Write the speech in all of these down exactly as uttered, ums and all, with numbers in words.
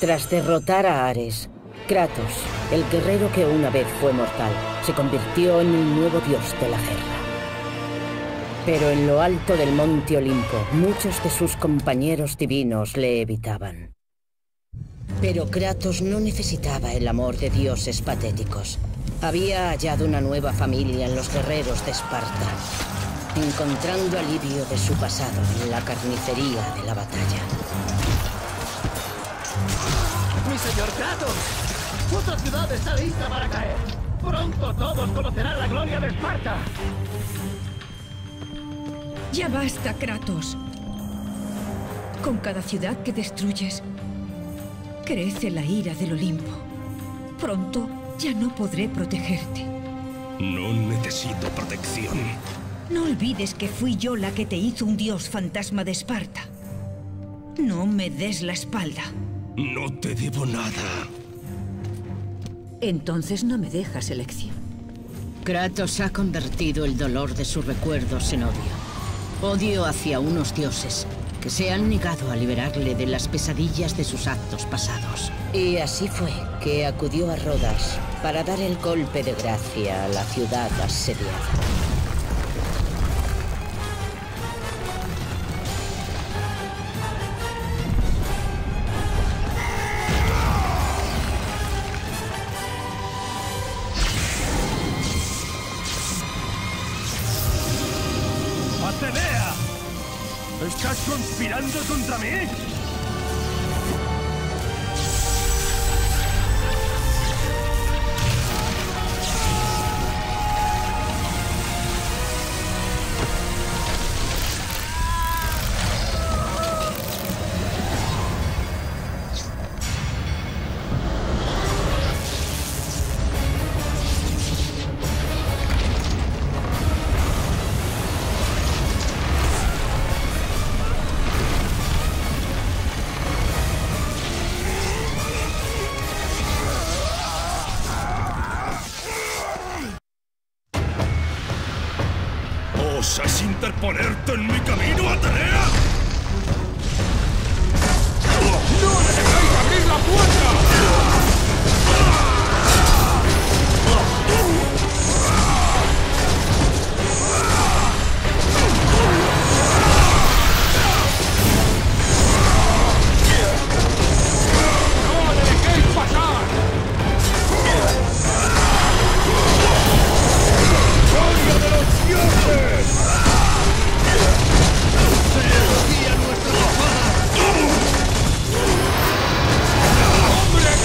Tras derrotar a Ares, Kratos, el guerrero que una vez fue mortal, se convirtió en el nuevo dios de la guerra. Pero en lo alto del monte Olimpo, muchos de sus compañeros divinos le evitaban. Pero Kratos no necesitaba el amor de dioses patéticos. Había hallado una nueva familia en los guerreros de Esparta, encontrando alivio de su pasado en la carnicería de la batalla. ¡Mi señor Kratos! ¡Otra ciudad está lista para caer! ¡Pronto todos conocerán la gloria de Esparta! Ya basta, Kratos. Con cada ciudad que destruyes, crece la ira del Olimpo. Pronto ya no podré protegerte. No necesito protección. No olvides que fui yo la que te hizo un dios fantasma de Esparta. No me des la espalda. No te debo nada. Entonces no me dejas elección. Kratos ha convertido el dolor de sus recuerdos en odio. Odio hacia unos dioses que se han negado a liberarle de las pesadillas de sus actos pasados. Y así fue que acudió a Rodas para dar el golpe de gracia a la ciudad asediada. ¡Atenea! ¿Estás conspirando contra mí? ¿Osas interponerte en mi camino, Atenea? ¡No le dejáis abrir la puerta! ¡No le dejéis pasar! ¡Gloria de los dioses! ¡Se desvía nuestra espada! ¡Hombre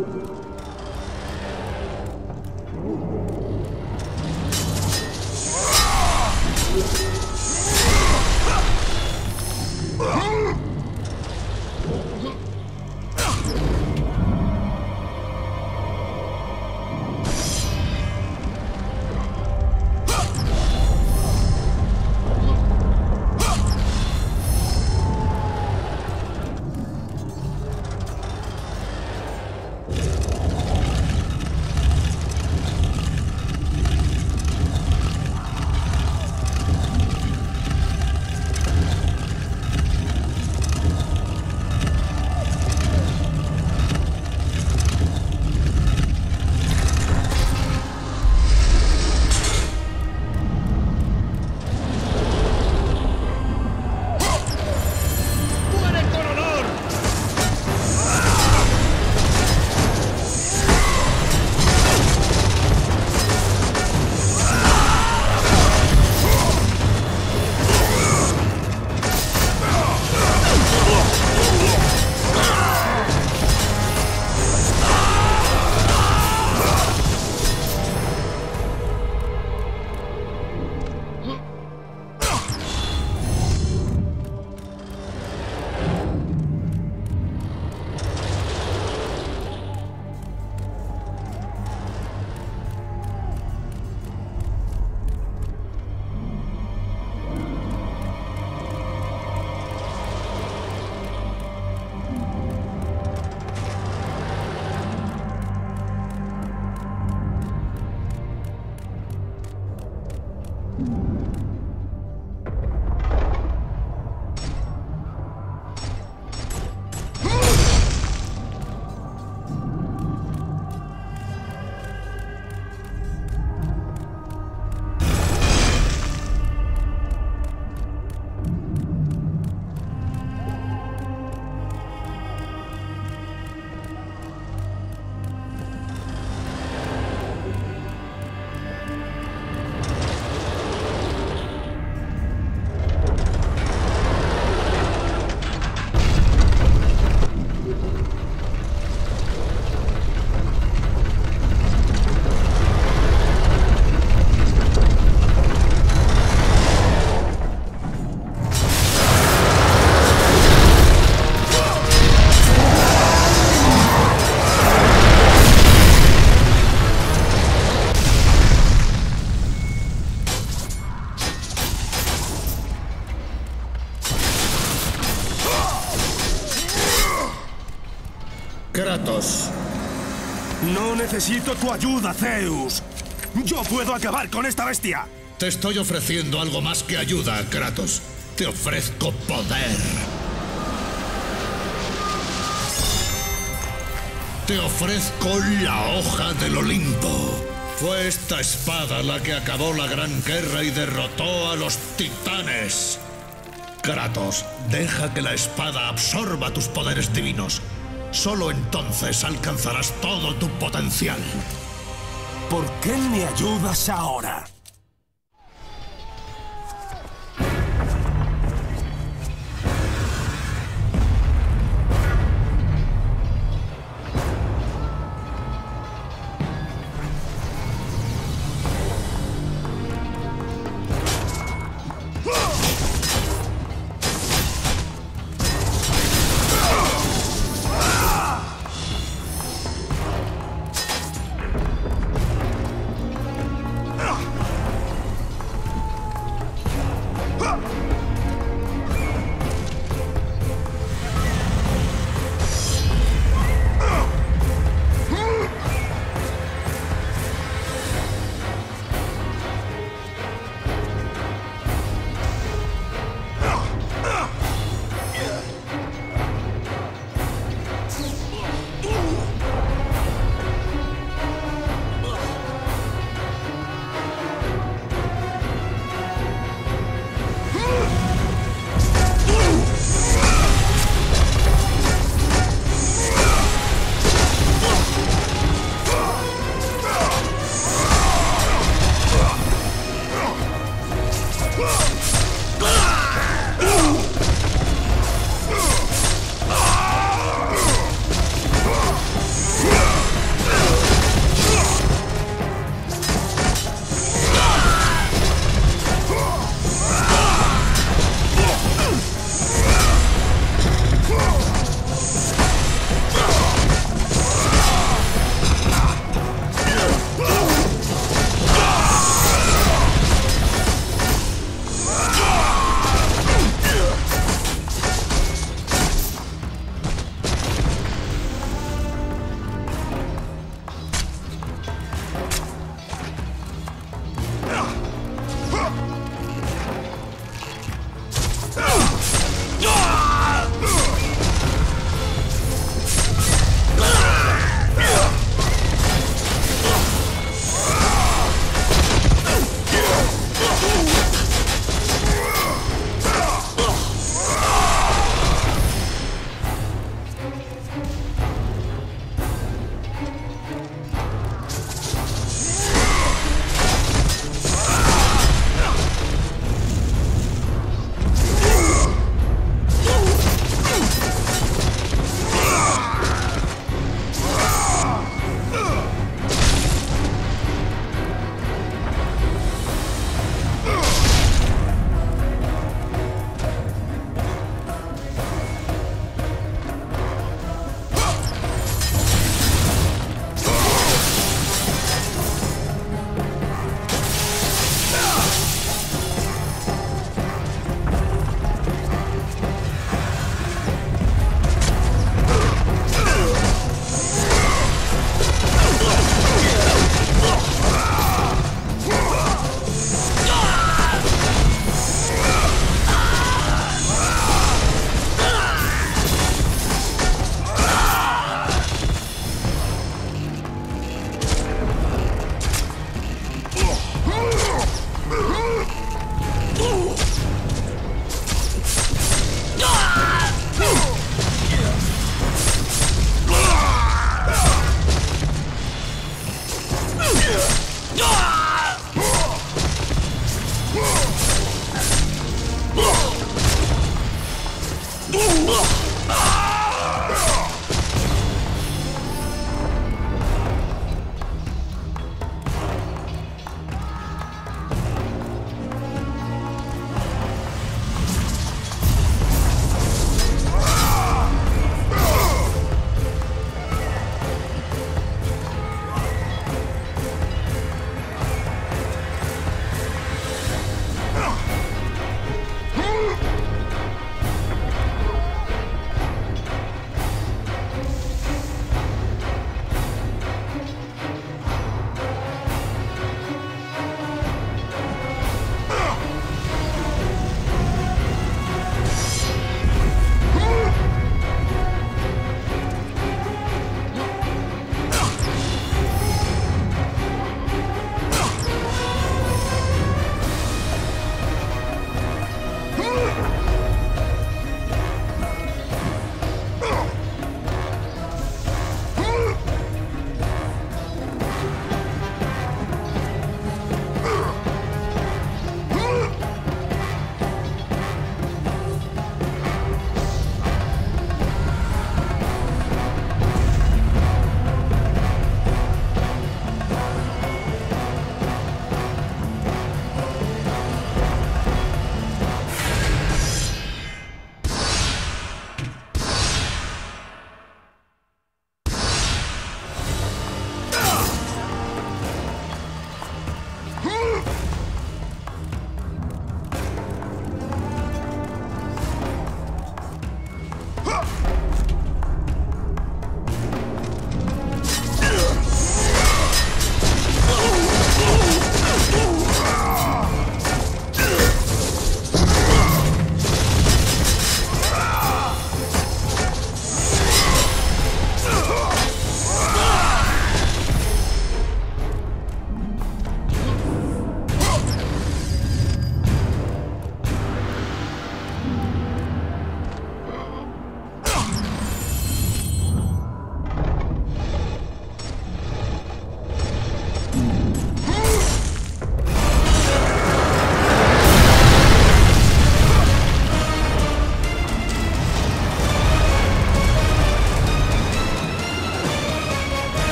Kratos. No necesito tu ayuda, Zeus. Yo puedo acabar con esta bestia. Te estoy ofreciendo algo más que ayuda, Kratos. Te ofrezco poder. Te ofrezco la hoja del Olimpo. Fue esta espada la que acabó la gran guerra y derrotó a los titanes. Kratos, deja que la espada absorba tus poderes divinos. Solo entonces alcanzarás todo tu potencial. ¿Por qué me ayudas ahora?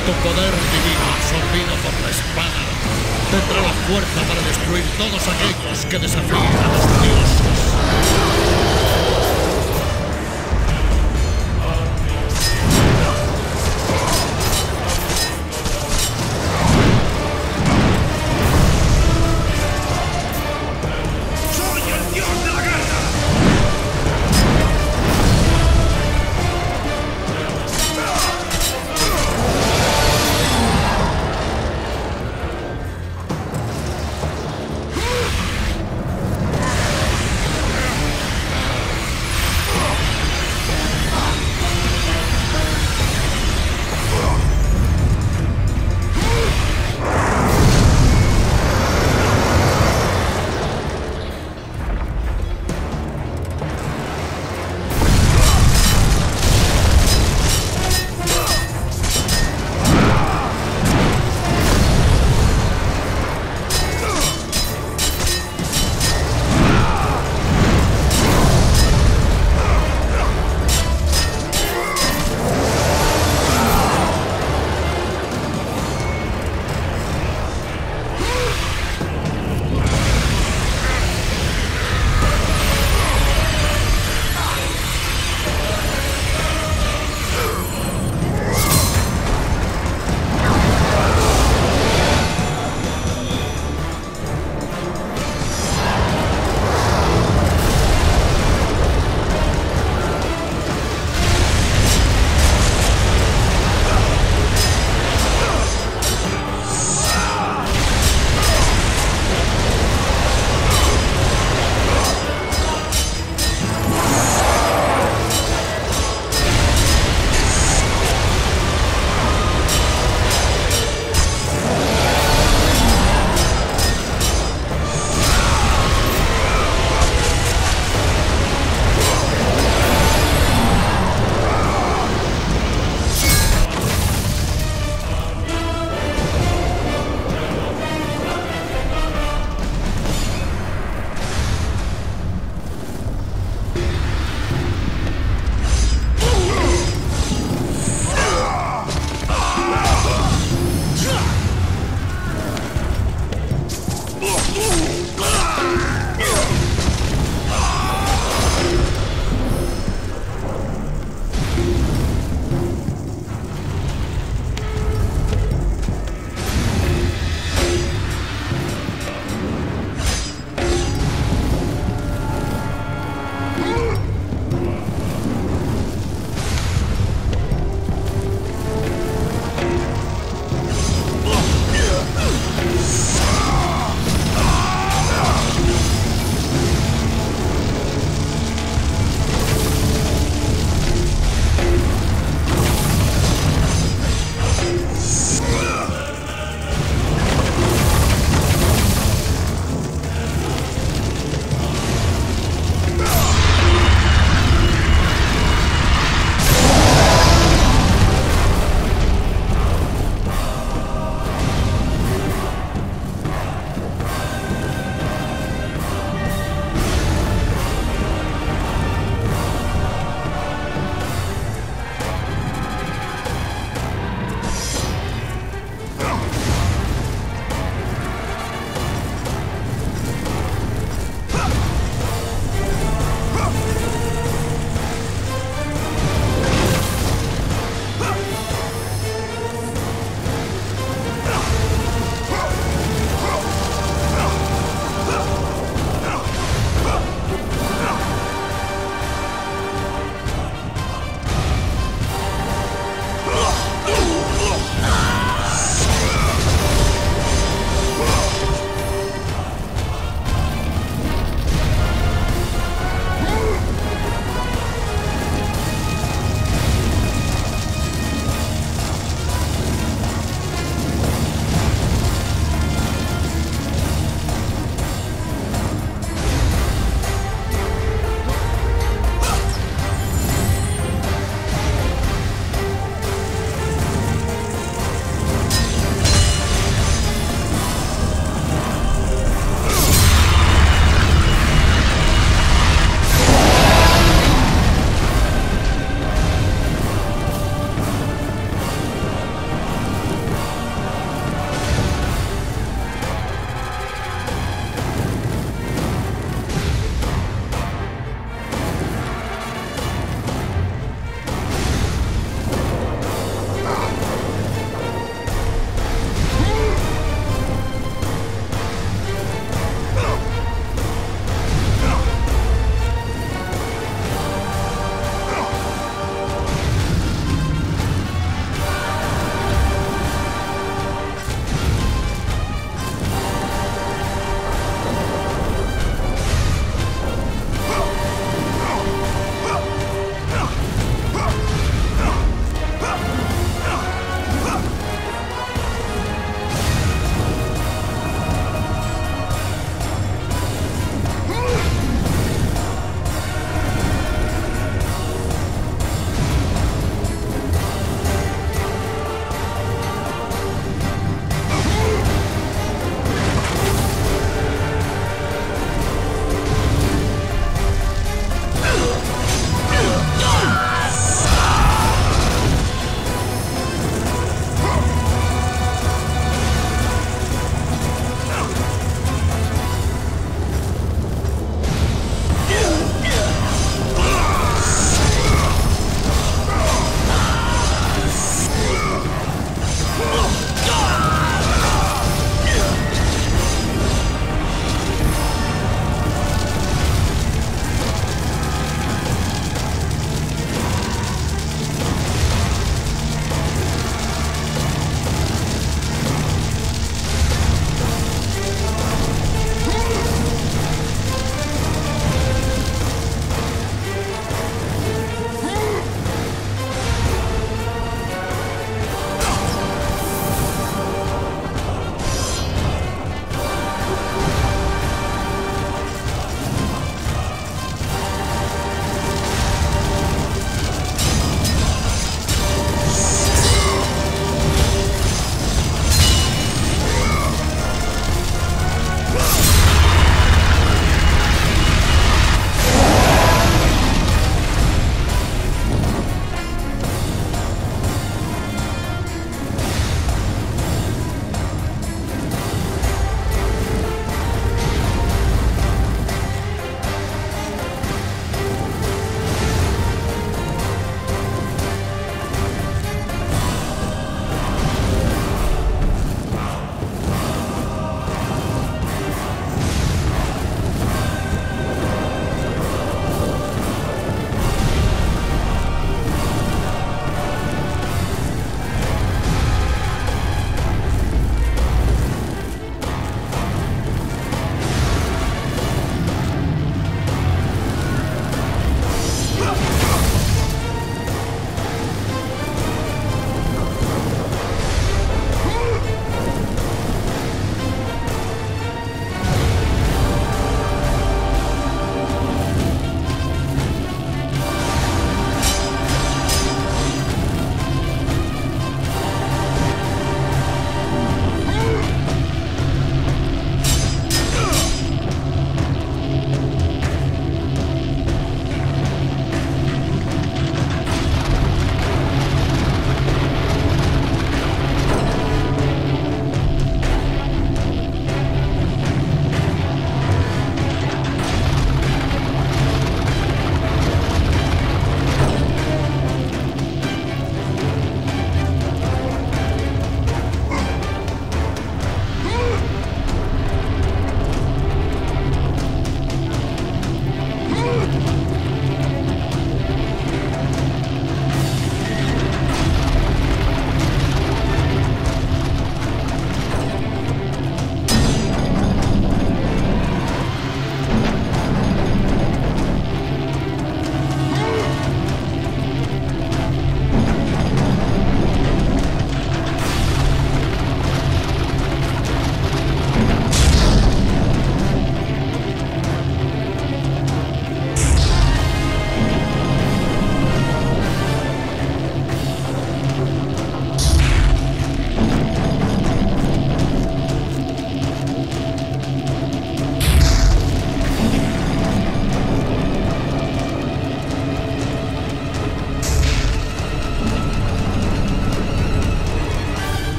Tu poder divino, absorbido por la espada, tendrá la fuerza para destruir todos aquellos que desafíen a los dioses.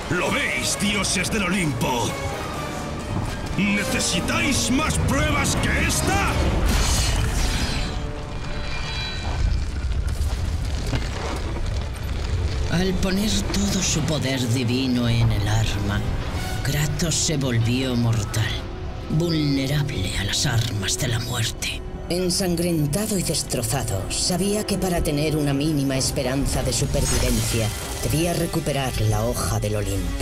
¿Lo veis, dioses del Olimpo? ¿Necesitáis más pruebas que esta? Al poner todo su poder divino en el arma, Kratos se volvió mortal, vulnerable a las armas de la muerte. Ensangrentado y destrozado, sabía que para tener una mínima esperanza de supervivencia, debía recuperar la hoja del Olimpo.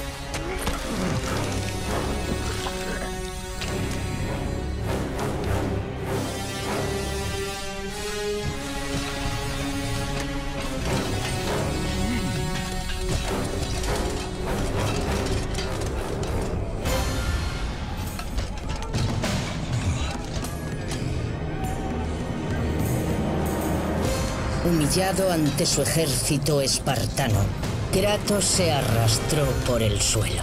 Humillado ante su ejército espartano, Kratos se arrastró por el suelo.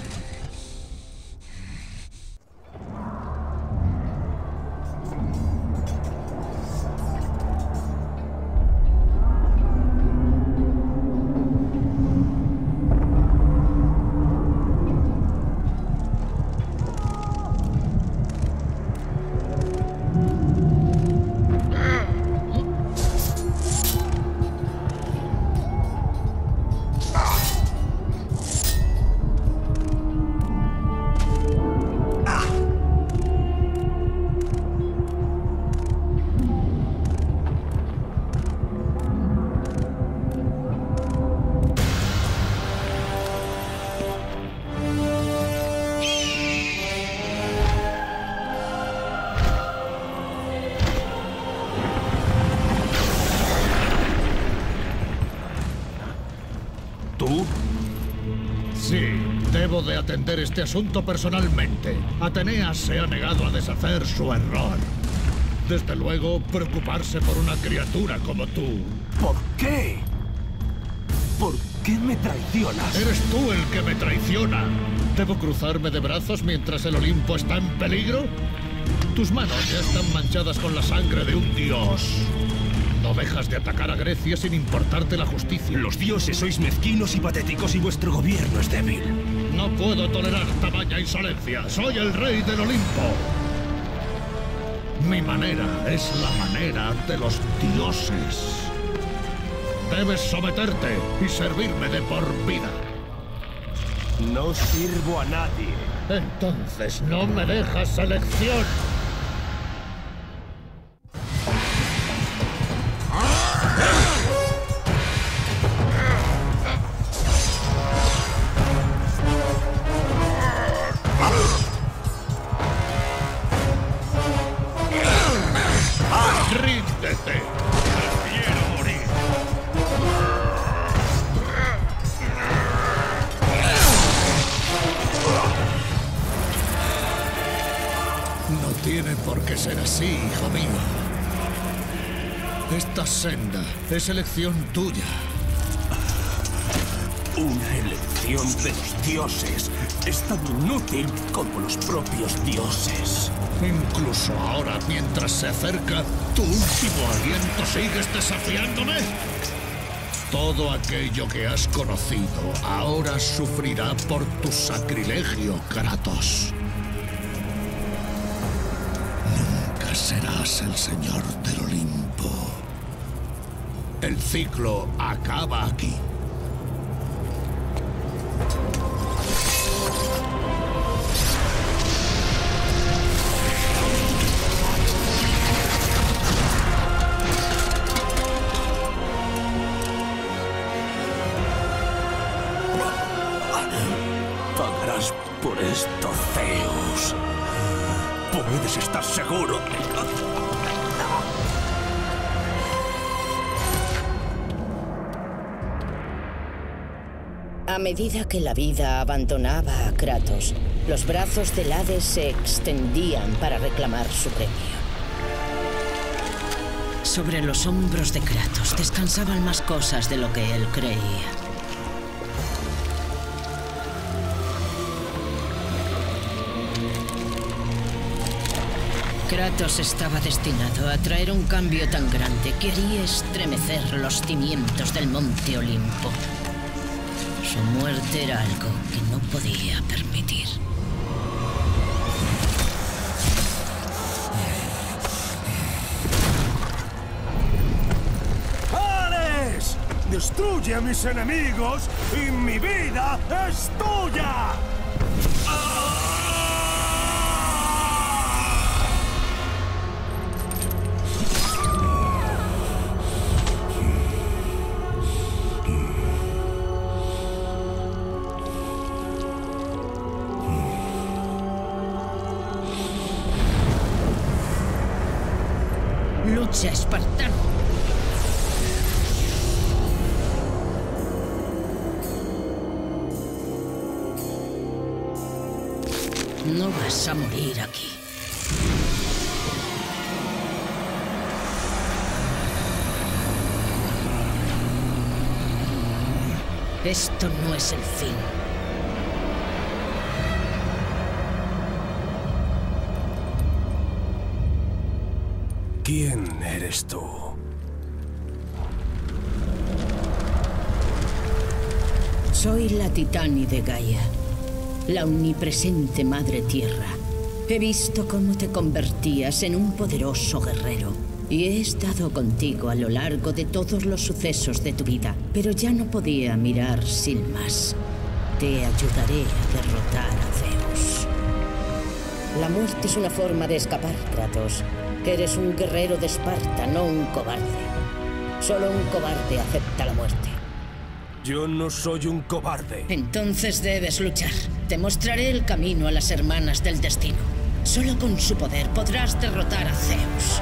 ¿Tú? Sí, debo de atender este asunto personalmente. Ateneas se ha negado a deshacer su error. Desde luego, preocuparse por una criatura como tú. ¿Por qué? ¿Por qué me traicionas? Eres tú el que me traiciona. ¿Debo cruzarme de brazos mientras el Olimpo está en peligro? Tus manos ya están manchadas con la sangre de un dios. No dejas de atacar a Grecia sin importarte la justicia. Los dioses sois mezquinos y patéticos y vuestro gobierno es débil. No puedo tolerar tamaña insolencia. Soy el rey del Olimpo. Mi manera es la manera de los dioses. Debes someterte y servirme de por vida. No sirvo a nadie. Entonces no me dejas elección. ¡Ríndete! ¡Prefiero morir! No tiene por qué ser así, hijo mío. Esta senda es elección tuya. Una elección de los dioses es tan inútil como los propios dioses. Incluso ahora, mientras se acerca, tu último aliento sigues desafiándome. Todo aquello que has conocido ahora sufrirá por tu sacrilegio, Kratos. Nunca serás el señor del Olimpo. El ciclo acaba aquí. Pagarás por esto, Zeus. Puedes estar seguro. A medida que la vida abandonaba a Kratos, los brazos del Hades se extendían para reclamar su premio. Sobre los hombros de Kratos descansaban más cosas de lo que él creía. Kratos estaba destinado a traer un cambio tan grande que haría estremecer los cimientos del monte Olimpo. Su muerte era algo que no podía permitir. ¡Ares! ¡Destruye a mis enemigos y mi vida es tuya! Lucha, espartano. No vas a morir aquí. Esto no es el fin. ¿Quién eres tú? Soy la Titánide Gaia, la omnipresente Madre Tierra. He visto cómo te convertías en un poderoso guerrero y he estado contigo a lo largo de todos los sucesos de tu vida, pero ya no podía mirar sin más. Te ayudaré a derrotar a Zeus. La muerte es una forma de escapar, Kratos. Eres un guerrero de Esparta, no un cobarde. Solo un cobarde acepta la muerte. Yo no soy un cobarde. Entonces debes luchar. Te mostraré el camino a las hermanas del destino. Solo con su poder podrás derrotar a Zeus.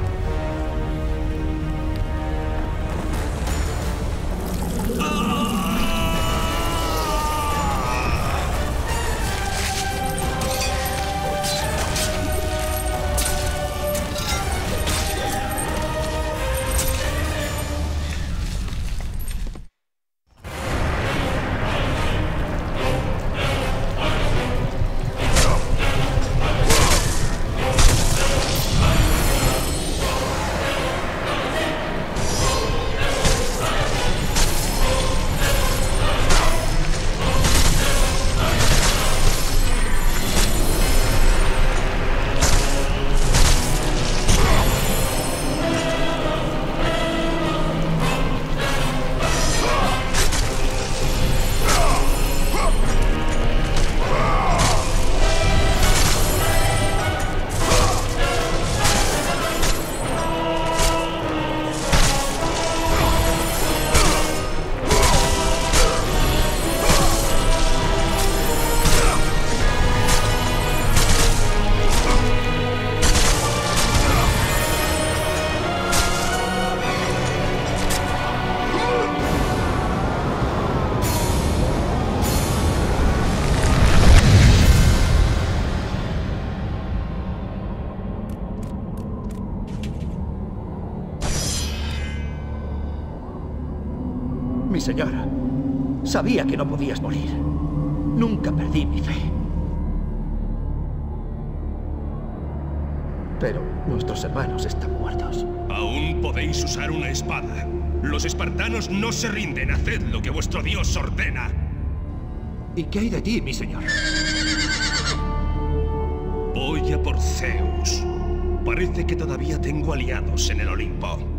Mi señora, sabía que no podías morir. Nunca perdí mi fe. Pero nuestros hermanos están muertos. Aún podéis usar una espada. Los espartanos no se rinden. Haced lo que vuestro dios ordena. ¿Y qué hay de ti, mi señor? Voy a por Zeus. Parece que todavía tengo aliados en el Olimpo.